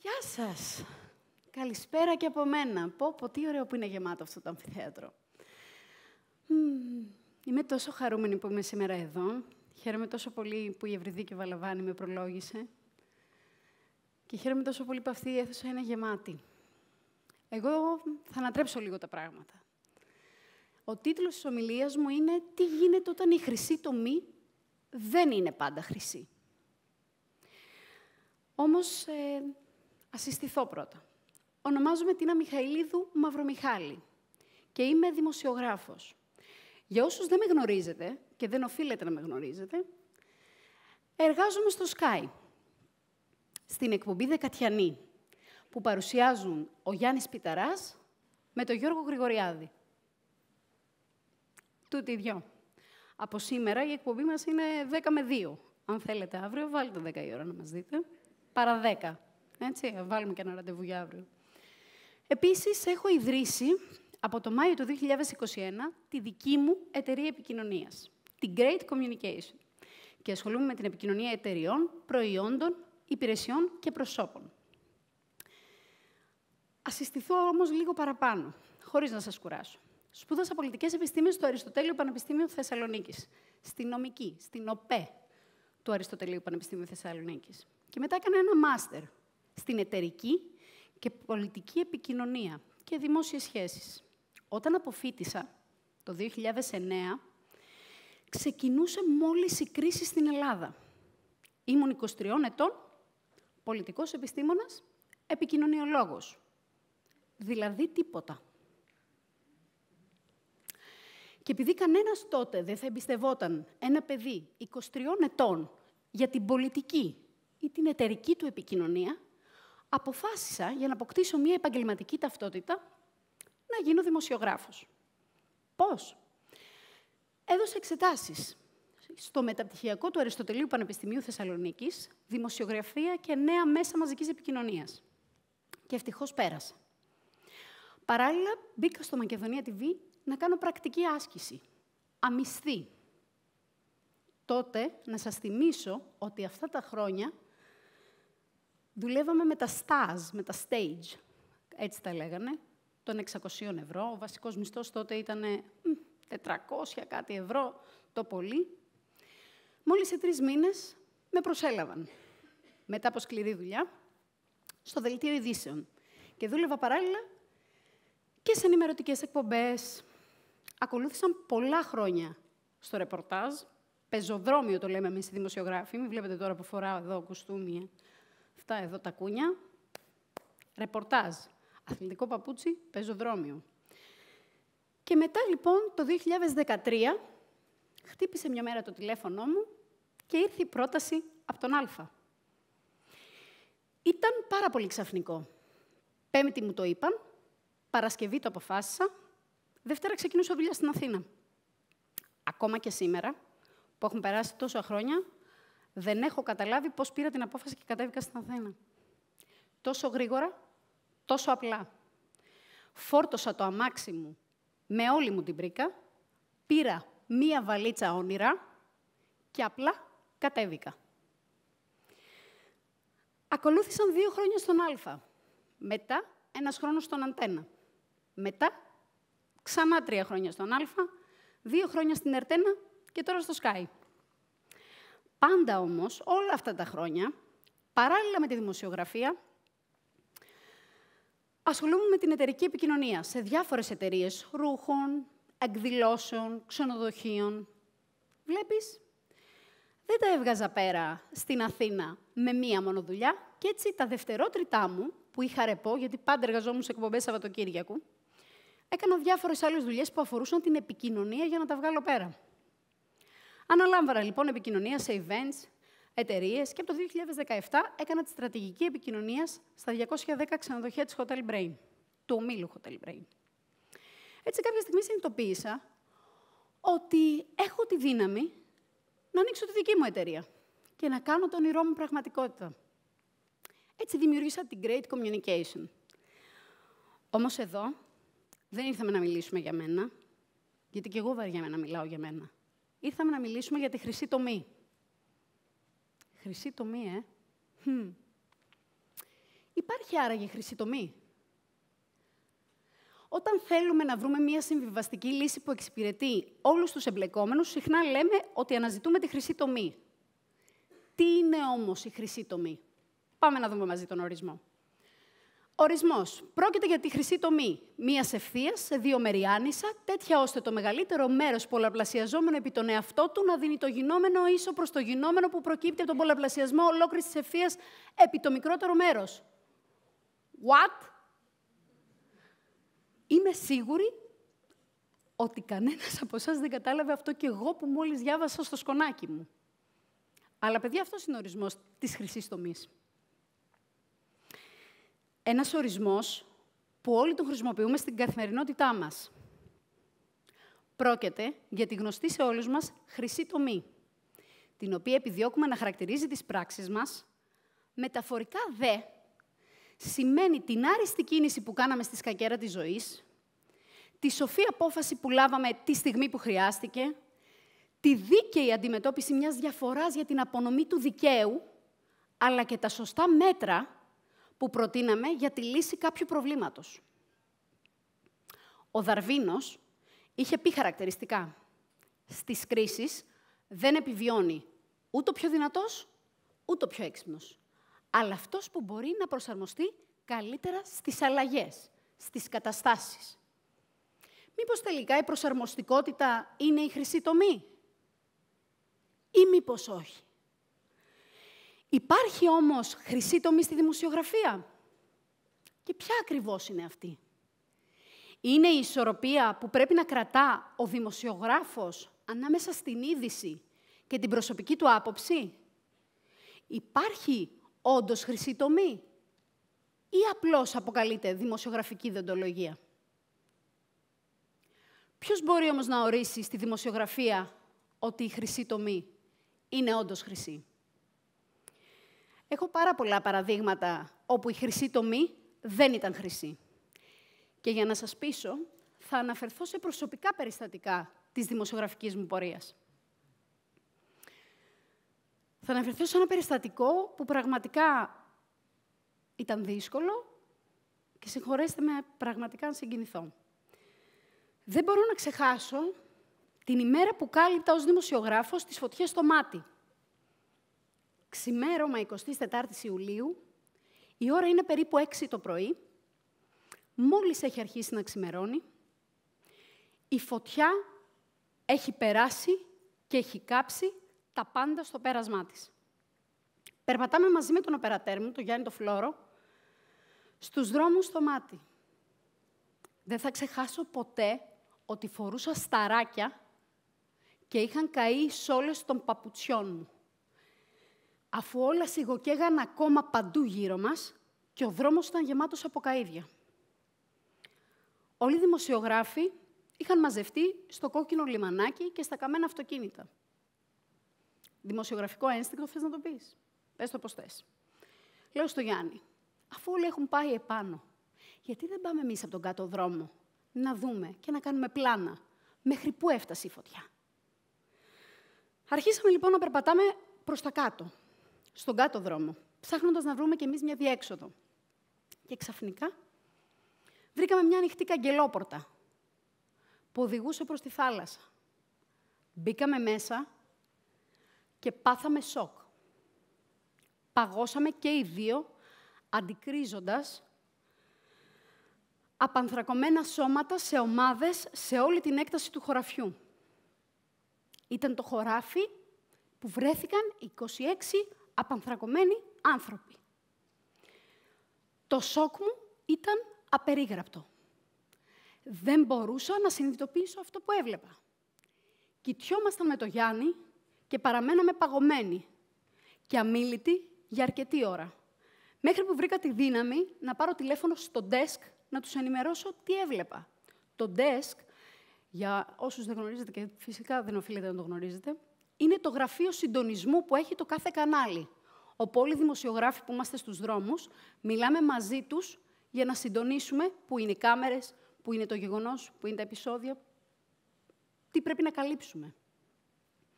Γεια σας. Καλησπέρα και από μένα. Πω, τι ωραίο που είναι γεμάτο αυτό το αμφιθέατρο. Είμαι τόσο χαρούμενη που είμαι σήμερα εδώ. Χαίρομαι τόσο πολύ που η Ευρυδίκη Βαλαβάνη με προλόγησε. Και χαίρομαι τόσο πολύ που αυτή η αίθουσα είναι γεμάτη. Εγώ θα ανατρέψω λίγο τα πράγματα. Ο τίτλος της ομιλίας μου είναι «Τι γίνεται όταν η χρυσή τομή δεν είναι πάντα χρυσή». Όμως, ας συστηθώ πρώτα. Ονομάζομαι Τίνα Michailidou-Mavromichali και είμαι δημοσιογράφος. Για όσους δεν με γνωρίζετε, και δεν οφείλετε να με γνωρίζετε, εργάζομαι στο Sky, στην εκπομπή Δεκατιανή, που παρουσιάζουν ο Γιάννης Πιταράς με τον Γιώργο Γρηγοριάδη. Τούτοι οι δυο. Από σήμερα η εκπομπή μας είναι 10 με 2. Αν θέλετε αύριο, βάλτε 10 η ώρα να μας δείτε. Παρά 10. Έτσι, βάλουμε και ένα ραντεβού για αύριο. Επίσης, έχω ιδρύσει από το Μάιο του 2021 τη δική μου εταιρεία επικοινωνίας, την Great Communication. Και ασχολούμαι με την επικοινωνία εταιριών, προϊόντων, υπηρεσιών και προσώπων. Ας συστηθώ όμως λίγο παραπάνω, χωρίς να σας κουράσω. Σπούδασα πολιτικές επιστήμες στο Αριστοτέλειο Πανεπιστήμιο Θεσσαλονίκης, στη νομική, στην ΟΠΕ του Αριστοτελείου Πανεπιστήμιου Θεσσαλονίκης. Και μετά έκανα ένα μάστερ στην εταιρική και πολιτική επικοινωνία και δημόσιες σχέσεις. Όταν αποφοίτησα, το 2009, ξεκινούσε μόλις η κρίση στην Ελλάδα. Ήμουν 23 ετών, πολιτικός επιστήμονας, επικοινωνιολόγος. Δηλαδή τίποτα. Και επειδή κανένας τότε δεν θα εμπιστευόταν ένα παιδί 23 ετών για την πολιτική ή την εταιρική του επικοινωνία, αποφάσισα, για να αποκτήσω μια επαγγελματική ταυτότητα, να γίνω δημοσιογράφος. Πώς? Έδωσα εξετάσεις στο μεταπτυχιακό του Αριστοτελείου Πανεπιστημίου Θεσσαλονίκης, δημοσιογραφία και νέα μέσα μαζικής επικοινωνίας. Και ευτυχώς πέρασα. Παράλληλα, μπήκα στο Makedonia TV να κάνω πρακτική άσκηση, αμισθή. Τότε, να σας θυμίσω ότι αυτά τα χρόνια δουλεύαμε με τα stage, έτσι τα λέγανε, των 600 ευρώ. Ο βασικός μισθός τότε ήταν 400 κάτι ευρώ το πολύ. Μόλις σε 3 μήνες με προσέλαβαν, μετά από σκληρή δουλειά, στο δελτίο ειδήσεων. Και δούλευα παράλληλα και σε ενημερωτικές εκπομπές. Ακολούθησαν πολλά χρόνια στο ρεπορτάζ. Πεζοδρόμιο το λέμε εμείς οι δημοσιογράφοι. Μην βλέπετε τώρα που φοράω εδώ κουστούμι. Αυτά εδώ τα κούνια. Ρεπορτάζ. Αθλητικό παπούτσι, πεζοδρόμιο. Και μετά, λοιπόν, το 2013, χτύπησε μια μέρα το τηλέφωνο μου και ήρθε η πρόταση από τον Α. Ήταν πάρα πολύ ξαφνικό. Πέμπτη μου το είπαν, Παρασκευή το αποφάσισα, Δευτέρα ξεκινούσα δουλειά στην Αθήνα. Ακόμα και σήμερα, που έχουν περάσει τόσα χρόνια, δεν έχω καταλάβει πώς πήρα την απόφαση και κατέβηκα στην Αθήνα. Τόσο γρήγορα, τόσο απλά. Φόρτωσα το αμάξι μου με όλη μου την πρίκα, πήρα μία βαλίτσα όνειρα και απλά κατέβηκα. Ακολούθησαν 2 χρόνια στον Α. Μετά, 1 χρόνος στον Αντένα. Μετά, ξανά 3 χρόνια στον Α, 2 χρόνια στην Ερτένα και τώρα στο Sky. Πάντα όμως, όλα αυτά τα χρόνια, παράλληλα με τη δημοσιογραφία, ασχολούμαι με την εταιρική επικοινωνία σε διάφορες εταιρείες ρούχων, εκδηλώσεων, ξενοδοχείων. Βλέπεις, δεν τα έβγαζα πέρα στην Αθήνα με μία μόνο δουλειά και έτσι τα δευτερότριτά μου, που είχα ρεπό, γιατί πάντα εργαζόμουν σε εκπομπές Σαββατοκύριακου, έκανα διάφορες άλλες δουλειές που αφορούσαν την επικοινωνία για να τα βγάλω πέρα. Αναλάμβανα λοιπόν επικοινωνία σε events, εταιρείες και από το 2017 έκανα τη στρατηγική επικοινωνία στα 210 ξενοδοχεία της Hotel Brain, του ομίλου Hotel Brain. Έτσι, κάποια στιγμή συνειδητοποίησα ότι έχω τη δύναμη να ανοίξω τη δική μου εταιρεία και να κάνω το όνειρό μου πραγματικότητα. Έτσι δημιούργησα την Great Communication. Όμως εδώ δεν ήρθαμε να μιλήσουμε για μένα, γιατί και εγώ βαριέμαι να μιλάω για μένα. Ήρθαμε να μιλήσουμε για τη χρυσή τομή. Χρυσή τομή, Υπάρχει άραγε χρυσή τομή? Όταν θέλουμε να βρούμε μια συμβιβαστική λύση που εξυπηρετεί όλους τους εμπλεκόμενους, συχνά λέμε ότι αναζητούμε τη χρυσή τομή. Τι είναι όμως η χρυσή τομή? Πάμε να δούμε μαζί τον ορισμό. Ορισμός. Πρόκειται για τη χρυσή τομή μίας ευθείας σε δύο μέρη άνισα, τέτοια ώστε το μεγαλύτερο μέρος πολλαπλασιαζόμενο επί τον εαυτό του να δίνει το γινόμενο ίσο προς το γινόμενο που προκύπτει από τον πολλαπλασιασμό ολόκληρης της ευθείας επί το μικρότερο μέρος. What? Είμαι σίγουρη ότι κανένας από εσάς δεν κατάλαβε αυτό και εγώ που μόλις διάβασα στο σκονάκι μου. Αλλά, παιδιά, αυτός είναι ο ορισμός της χρυσής τομής. Ένας ορισμός που όλοι τον χρησιμοποιούμε στην καθημερινότητά μας. Πρόκειται για τη γνωστή σε όλους μας χρυσή τομή, την οποία επιδιώκουμε να χαρακτηρίζει τις πράξεις μας. Μεταφορικά δε, σημαίνει την άριστη κίνηση που κάναμε στη σκακέρα της ζωής, τη σοφή απόφαση που λάβαμε τη στιγμή που χρειάστηκε, τη δίκαιη αντιμετώπιση μιας διαφοράς για την απονομή του δικαίου, αλλά και τα σωστά μέτρα που προτείναμε για τη λύση κάποιου προβλήματος. Ο Δαρβίνος είχε πει χαρακτηριστικά: στις κρίσεις δεν επιβιώνει ούτε ο πιο δυνατός, ούτε ο πιο έξυπνος, αλλά αυτός που μπορεί να προσαρμοστεί καλύτερα στις αλλαγές, στις καταστάσεις. Μήπως τελικά η προσαρμοστικότητα είναι η χρυσή τομή? Ή μήπως όχι? Υπάρχει όμως χρυσή τομή στη δημοσιογραφία? Και ποια ακριβώς είναι αυτή? Είναι η ισορροπία που πρέπει να κρατά ο δημοσιογράφος ανάμεσα στην είδηση και την προσωπική του άποψη? Υπάρχει όντως χρυσή τομή? Ή απλώς αποκαλείται δημοσιογραφική δεοντολογία? Ποιος μπορεί όμως να ορίσει στη δημοσιογραφία ότι η χρυσή τομή είναι όντως χρυσή? Έχω πάρα πολλά παραδείγματα όπου η χρυσή τομή δεν ήταν χρυσή. Και για να σας πείσω, θα αναφερθώ σε προσωπικά περιστατικά της δημοσιογραφικής μου πορείας. Θα αναφερθώ σε ένα περιστατικό που πραγματικά ήταν δύσκολο και συγχωρέστε με πραγματικά να συγκινηθώ. Δεν μπορώ να ξεχάσω την ημέρα που κάλυπτα ως δημοσιογράφος τις φωτιές στο μάτι. Ξημέρωμα 24 Ιουλίου, η ώρα είναι περίπου 6 το πρωί, μόλις έχει αρχίσει να ξημερώνει, η φωτιά έχει περάσει και έχει κάψει τα πάντα στο πέρασμά της. Περπατάμε μαζί με τον οπερατέρ μου, τον Γιάννη το Φλόρο, στους δρόμους στο μάτι. Δεν θα ξεχάσω ποτέ ότι φορούσα σταράκια και είχαν καεί οι σόλες των παπουτσιών μου. Αφού όλα σιγοκαίγαν ακόμα παντού γύρω μας και ο δρόμος ήταν γεμάτος από καΐδια. Όλοι οι δημοσιογράφοι είχαν μαζευτεί στο κόκκινο λιμανάκι και στα καμένα αυτοκίνητα. Δημοσιογραφικό ένστικτο, θες να το πεις? Πες το πώς θες. Λέω στο Γιάννη, αφού όλοι έχουν πάει επάνω, γιατί δεν πάμε εμείς από τον κάτω δρόμο να δούμε και να κάνουμε πλάνα μέχρι πού έφτασε η φωτιά? Αρχίσαμε λοιπόν να περπατάμε προς τα κάτω, στον κάτω δρόμο, ψάχνοντας να βρούμε κι εμείς μια διέξοδο. Και ξαφνικά βρήκαμε μια ανοιχτή καγκελόπορτα που οδηγούσε προς τη θάλασσα. Μπήκαμε μέσα και πάθαμε σοκ. Παγώσαμε και οι δύο, αντικρίζοντας απανθρακωμένα σώματα σε ομάδες σε όλη την έκταση του χωραφιού. Ήταν το χωράφι που βρέθηκαν 26 απανθρακωμένοι άνθρωποι. Το σοκ μου ήταν απερίγραπτο. Δεν μπορούσα να συνειδητοποιήσω αυτό που έβλεπα. Κοιτιόμασταν με το Γιάννη και παραμέναμε παγωμένοι και αμίλητοι για αρκετή ώρα. Μέχρι που βρήκα τη δύναμη να πάρω τηλέφωνο στο desk να τους ενημερώσω τι έβλεπα. Το desk, για όσους δεν γνωρίζετε και φυσικά δεν οφείλετε να το γνωρίζετε, είναι το γραφείο συντονισμού που έχει το κάθε κανάλι. Όπου όλοι οι δημοσιογράφοι που είμαστε στους δρόμους, μιλάμε μαζί τους για να συντονίσουμε πού είναι οι κάμερες, πού είναι το γεγονός, πού είναι τα επεισόδια, τι πρέπει να καλύψουμε.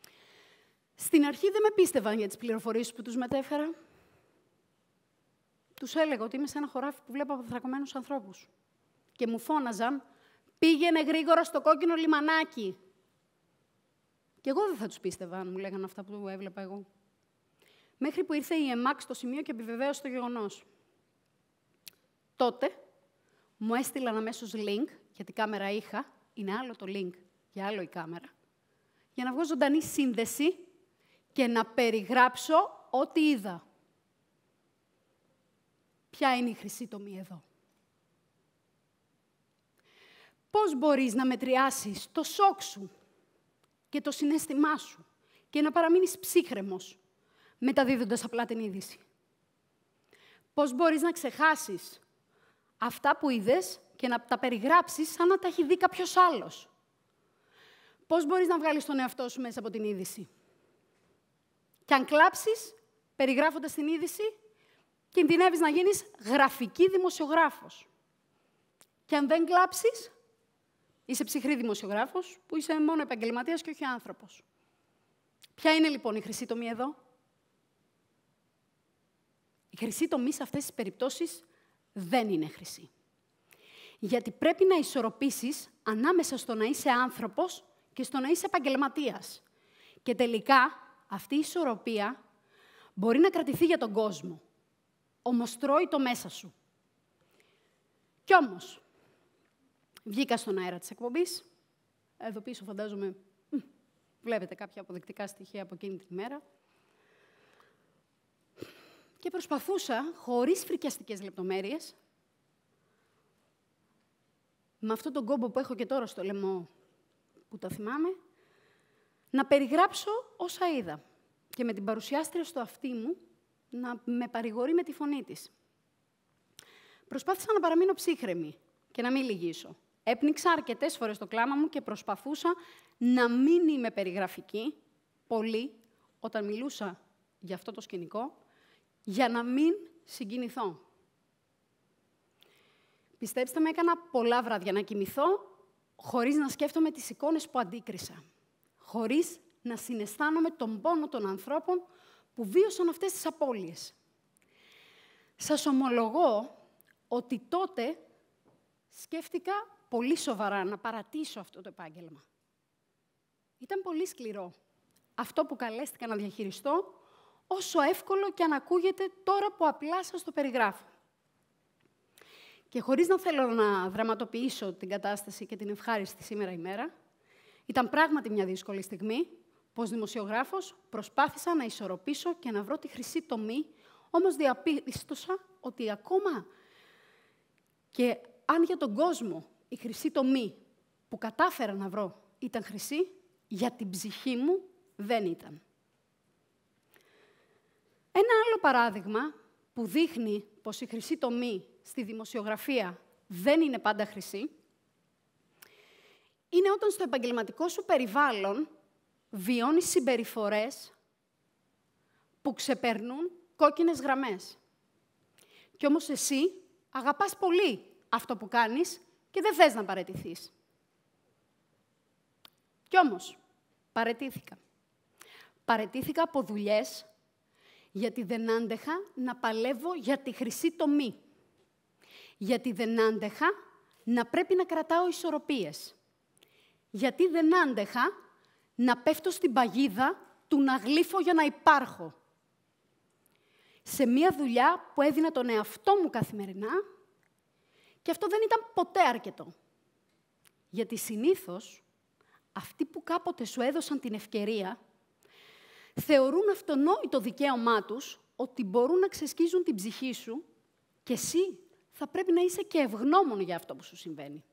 Στην αρχή δεν με πίστευαν για τις πληροφορίες που τους μετέφερα. τους έλεγα ότι είμαι σε ένα χωράφι που βλέπω αποθρακωμένους ανθρώπους. Και μου φώναζαν, πήγαινε γρήγορα στο κόκκινο λιμανάκι. Και εγώ δεν θα τους πίστευα αν μου λέγανε αυτά που έβλεπα εγώ. Μέχρι που ήρθε η ΕΜΑΚ στο σημείο και επιβεβαίωσε το γεγονός. Τότε μου έστειλαν αμέσως link, γιατί κάμερα είχα, είναι άλλο το link και άλλο η κάμερα, για να βγω ζωντανή σύνδεση και να περιγράψω ό,τι είδα. Ποια είναι η χρυσή τομή εδώ? Πώς μπορείς να μετριάσεις το σοκ σου και το συναίσθημά σου και να παραμείνεις ψύχρεμος, μεταδίδοντας απλά την είδηση? Πώς μπορείς να ξεχάσεις αυτά που είδες και να τα περιγράψεις σαν να τα έχει δει κάποιος άλλος? Πώς μπορείς να βγάλεις τον εαυτό σου μέσα από την είδηση? Και αν κλάψεις, περιγράφοντας την είδηση, κινδυνεύεις να γίνεις γραφική δημοσιογράφος. Και αν δεν κλάψεις, είσαι ψυχρή δημοσιογράφος, που είσαι μόνο επαγγελματίας και όχι άνθρωπος. Ποια είναι λοιπόν η χρυσή τομή εδώ? Η χρυσή τομή σε αυτές τις περιπτώσεις δεν είναι χρυσή. Γιατί πρέπει να ισορροπήσεις ανάμεσα στο να είσαι άνθρωπος και στο να είσαι επαγγελματίας. Και τελικά, αυτή η ισορροπία μπορεί να κρατηθεί για τον κόσμο. Όμως τρώει το μέσα σου. Κι όμως, βγήκα στον αέρα της εκπομπής. Εδώ πίσω φαντάζομαι, βλέπετε κάποια αποδεικτικά στοιχεία από εκείνη την ημέρα. Και προσπαθούσα, χωρίς φρικιαστικές λεπτομέρειες, με αυτόν τον κόμπο που έχω και τώρα στο λαιμό, που τα θυμάμαι, να περιγράψω όσα είδα. Και με την παρουσιάστρια στο αυτί μου, να με παρηγορεί με τη φωνή της. Προσπάθησα να παραμείνω ψύχρεμη και να μην λυγίσω. Έπνιξα αρκετές φορές το κλάμα μου και προσπαθούσα να μην είμαι περιγραφική, πολύ, όταν μιλούσα για αυτό το σκηνικό, για να μην συγκινηθώ. Πιστέψτε με, έκανα πολλά βράδια να κοιμηθώ, χωρίς να σκέφτομαι τις εικόνες που αντίκρισα. Χωρίς να συναισθάνομαι τον πόνο των ανθρώπων που βίωσαν αυτές τις απώλειες. Σας ομολογώ ότι τότε σκέφτηκα πολύ σοβαρά να παρατήσω αυτό το επάγγελμα. Ήταν πολύ σκληρό. Αυτό που καλέστηκα να διαχειριστώ, όσο εύκολο και αν ακούγεται τώρα που απλά σας το περιγράφω. Και χωρίς να θέλω να δραματοποιήσω την κατάσταση και την ευχάριστη σήμερα ημέρα, ήταν πράγματι μια δύσκολη στιγμή, που ως δημοσιογράφος προσπάθησα να ισορροπήσω και να βρω τη χρυσή τομή, όμως διαπίστωσα ότι ακόμα και αν για τον κόσμο η χρυσή τομή που κατάφερα να βρω ήταν χρυσή, για την ψυχή μου δεν ήταν. Ένα άλλο παράδειγμα που δείχνει πως η χρυσή τομή στη δημοσιογραφία δεν είναι πάντα χρυσή, είναι όταν στο επαγγελματικό σου περιβάλλον βιώνεις συμπεριφορές που ξεπερνούν κόκκινες γραμμές. Κι όμως εσύ αγαπάς πολύ αυτό που κάνεις και δεν θες να παραιτηθείς. Κι όμως, παραιτήθηκα. Παραιτήθηκα από δουλειές γιατί δεν άντεχα να παλεύω για τη χρυσή τομή. Γιατί δεν άντεχα να πρέπει να κρατάω ισορροπίες. Γιατί δεν άντεχα να πέφτω στην παγίδα του να γλύφω για να υπάρχω. Σε μία δουλειά που έδινα τον εαυτό μου καθημερινά και αυτό δεν ήταν ποτέ αρκετό. Γιατί συνήθως αυτοί που κάποτε σου έδωσαν την ευκαιρία θεωρούν αυτονόητο δικαίωμά τους ότι μπορούν να ξεσκίζουν την ψυχή σου και εσύ θα πρέπει να είσαι και ευγνώμων για αυτό που σου συμβαίνει.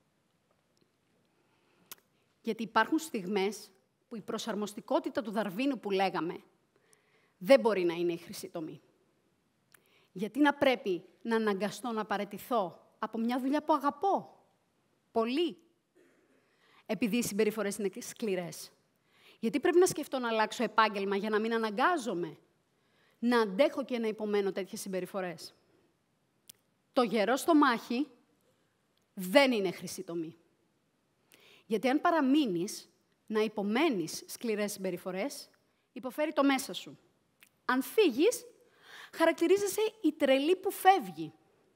Γιατί υπάρχουν στιγμές που η προσαρμοστικότητα του Δαρβίνου που λέγαμε δεν μπορεί να είναι η χρυσή τομή. Γιατί να πρέπει να αναγκαστώ να παραιτηθώ από μια δουλειά που αγαπώ πολύ, επειδή οι συμπεριφορές είναι σκληρές. Γιατί πρέπει να σκεφτώ να αλλάξω επάγγελμα για να μην αναγκάζομαι να αντέχω και να υπομένω τέτοιες συμπεριφορές. Το γερό στο μάχη δεν είναι χρυσή τομή. Γιατί αν παραμείνεις να υπομένεις σκληρές συμπεριφορές, υποφέρει το μέσα σου. Αν φύγεις, Χαρακτηρίζεσαι η τρελή που φεύγει.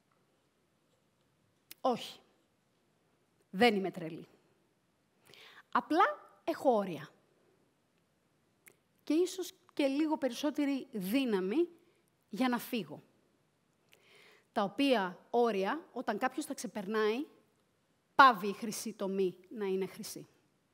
Όχι. Δεν είμαι τρελή. Απλά έχω όρια. Και ίσως και λίγο περισσότερη δύναμη για να φύγω. Τα οποία όρια, όταν κάποιος τα ξεπερνάει, πάβει η χρυσή τομή να είναι χρυσή.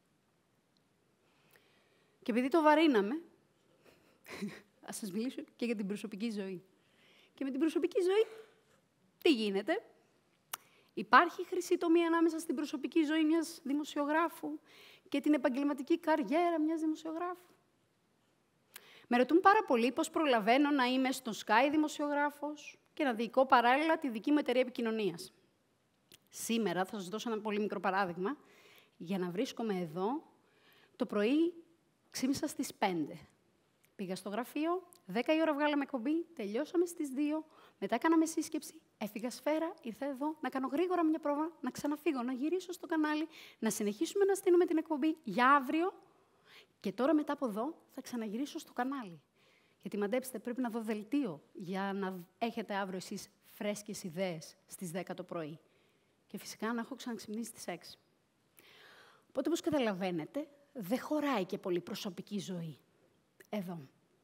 Και επειδή το βαρύναμε, ας σας μιλήσω και για την προσωπική ζωή. Και με την προσωπική ζωή, τι γίνεται? Υπάρχει χρυσή τομή ανάμεσα στην προσωπική ζωή μιας δημοσιογράφου και την επαγγελματική καριέρα μιας δημοσιογράφου. Με ρωτούν πάρα πολύ πώς προλαβαίνω να είμαι στο Sky δημοσιογράφος και να διοικώ παράλληλα τη δική μου εταιρεία επικοινωνίας. Σήμερα θα σας δώσω ένα πολύ μικρό παράδειγμα για να βρίσκομαι εδώ το πρωί ξύπνησα στις 5. Πήγα στο γραφείο, 10 η ώρα βγάλαμε εκπομπή, τελειώσαμε στις 2, μετά κάναμε σύσκεψη, έφυγα σφαίρα, ήρθα εδώ να κάνω γρήγορα μια πρόβα, να ξαναφύγω, να γυρίσω στο κανάλι, να συνεχίσουμε να στείλουμε την εκπομπή για αύριο και τώρα μετά από εδώ θα ξαναγυρίσω στο κανάλι. Γιατί μαντέψτε, πρέπει να δω δελτίο για να έχετε αύριο εσείς φρέσκες ιδέες στις 10 το πρωί. Και φυσικά να έχω ξαναξυπνήσει στις 6. Οπότε, όπως καταλαβαίνετε, δεν χωράει και πολύ προσωπική ζωή εδώ.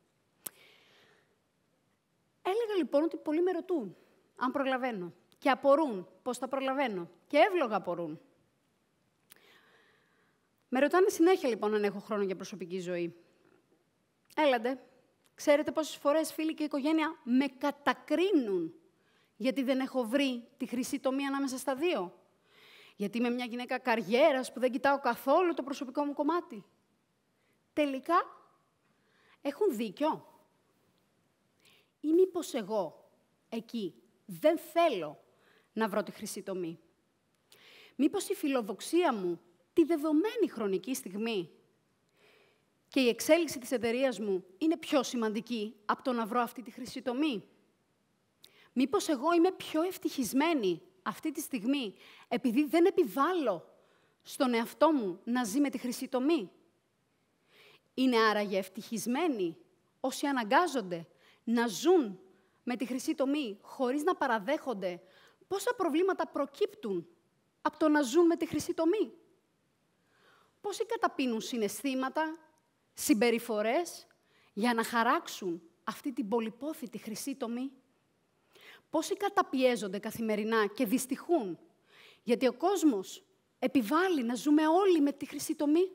Έλεγα λοιπόν ότι πολλοί με ρωτούν αν προλαβαίνω και απορούν πώς θα προλαβαίνω και εύλογα απορούν. Με ρωτάνε συνέχεια λοιπόν αν έχω χρόνο για προσωπική ζωή. Έλατε, ξέρετε πόσες φορές φίλοι και οικογένεια με κατακρίνουν γιατί δεν έχω βρει τη χρυσή τομή ανάμεσα στα δύο. Γιατί είμαι μια γυναίκα καριέρας που δεν κοιτάω καθόλου το προσωπικό μου κομμάτι. Τελικά, έχουν δίκιο. Ή μήπως εγώ, εκεί, δεν θέλω να βρω τη χρυσή τομή. Μήπως η φιλοδοξία μου, τη δεδομένη χρονική στιγμή και η εξέλιξη της εταιρείας μου είναι πιο σημαντική από το να βρω αυτή τη χρυσή τομή. Μήπως εγώ είμαι πιο ευτυχισμένη αυτή τη στιγμή, επειδή δεν επιβάλλω στον εαυτό μου να ζει με τη χρυσή τομή. Είναι άραγε ευτυχισμένοι όσοι αναγκάζονται να ζουν με τη χρυσή τομή χωρίς να παραδέχονται πόσα προβλήματα προκύπτουν από το να ζουν με τη χρυσή τομή. Πόσοι καταπίνουν συναισθήματα, συμπεριφορές για να χαράξουν αυτή την πολυπόθητη χρυσή τομή. Πόσοι καταπιέζονται καθημερινά και δυστυχούν, γιατί ο κόσμος επιβάλλει να ζούμε όλοι με τη χρυσή τομή.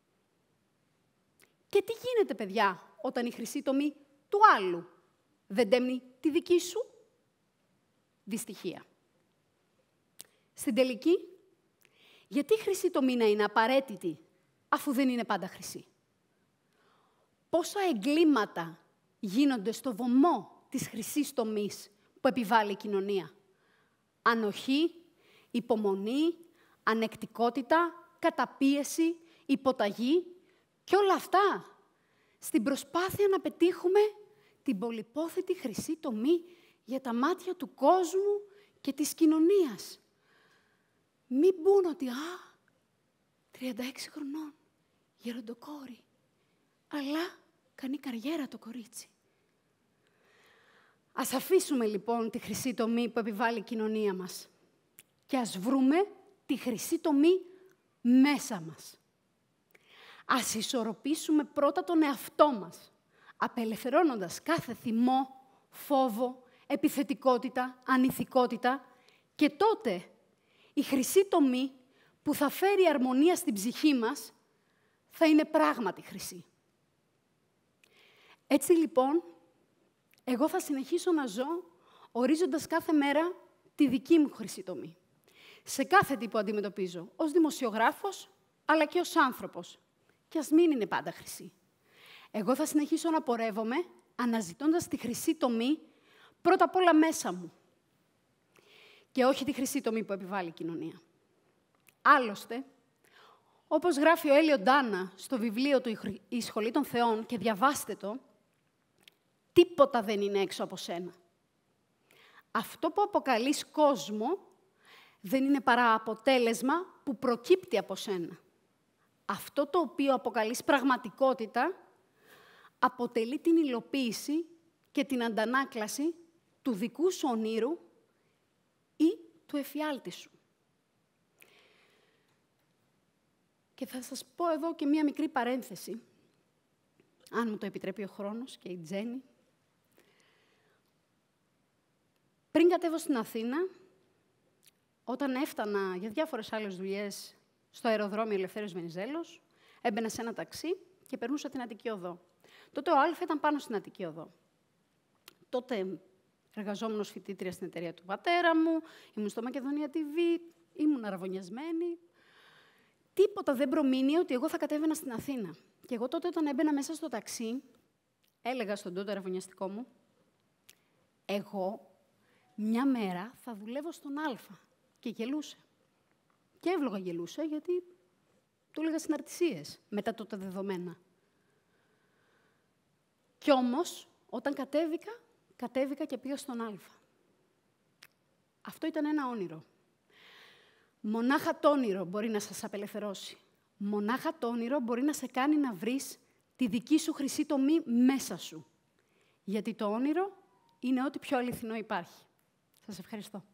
Και τι γίνεται, παιδιά, όταν η χρυσή τομή του άλλου δεν τέμνει τη δική σου? Δυστυχία. Στην τελική, γιατί η χρυσή τομή να είναι απαραίτητη, αφού δεν είναι πάντα χρυσή? Πόσα εγκλήματα γίνονται στο βωμό της χρυσής τομής που επιβάλλει η κοινωνία? Ανοχή, υπομονή, ανεκτικότητα, καταπίεση, υποταγή και όλα αυτά στην προσπάθεια να πετύχουμε την πολυπόθητη χρυσή τομή για τα μάτια του κόσμου και της κοινωνίας. Μην μπουν ότι, 36 χρονών, γεροντοκόρη, αλλά κάνει καριέρα το κορίτσι. Ας αφήσουμε λοιπόν τη χρυσή τομή που επιβάλλει η κοινωνία μας και ας βρούμε τη χρυσή τομή μέσα μας. Ας ισορροπήσουμε πρώτα τον εαυτό μας, απελευθερώνοντας κάθε θυμό, φόβο, επιθετικότητα, ανηθικότητα και τότε η χρυσή τομή που θα φέρει αρμονία στην ψυχή μας θα είναι πράγματι χρυσή. Έτσι λοιπόν, εγώ θα συνεχίσω να ζω ορίζοντας κάθε μέρα τη δική μου χρυσή τομή. Σε κάθε τι που αντιμετωπίζω, ως δημοσιογράφος, αλλά και ως άνθρωπος. Και ας μην είναι πάντα χρυσή. Εγώ θα συνεχίσω να πορεύομαι, αναζητώντας τη χρυσή τομή, πρώτα απ' όλα μέσα μου. Και όχι τη χρυσή τομή που επιβάλλει η κοινωνία. Άλλωστε, όπως γράφει ο Έλιο Ντάνα στο βιβλίο του «Η Σχολή των Θεών», και διαβάστε το, τίποτα δεν είναι έξω από σένα. Αυτό που αποκαλείς κόσμο δεν είναι παρά αποτέλεσμα που προκύπτει από σένα. Αυτό το οποίο αποκαλείς πραγματικότητα αποτελεί την υλοποίηση και την αντανάκλαση του δικού σου ονείρου ή του εφιάλτη σου. Και θα σας πω εδώ και μία μικρή παρένθεση, αν μου το επιτρέπει ο χρόνος και η Τζέννη. Πριν κατέβω στην Αθήνα, όταν έφτανα για διάφορες άλλες δουλειές στο αεροδρόμιο Ελευθέριος Βενιζέλος, έμπαινα σε ένα ταξί και περνούσα την Αττική Οδό. Τότε ο Α ήταν πάνω στην Αττική Οδό. Τότε εργαζόμουν ως φοιτήτρια στην εταιρεία του πατέρα μου, ήμουν στο Makedonia TV, ήμουν αραβωνιασμένη. Τίποτα δεν προμείνει ότι εγώ θα κατέβαινα στην Αθήνα. Και εγώ τότε, όταν έμπαινα μέσα στο ταξί, έλεγα στον τότε αραβωνιαστικό μου, εγώ μια μέρα θα δουλεύω στον Α. Και γελούσε. Και εύλογα γελούσε, γιατί του έλεγα συναρτησίες μετά τότε δεδομένα. Κι όμως, όταν κατέβηκα και πήγα στον Α. Αυτό ήταν ένα όνειρο. Μονάχα το όνειρο μπορεί να σας απελευθερώσει. Μονάχα το όνειρο μπορεί να σε κάνει να βρεις τη δική σου χρυσή τομή μέσα σου. Γιατί το όνειρο είναι ό,τι πιο αληθινό υπάρχει. Σας ευχαριστώ.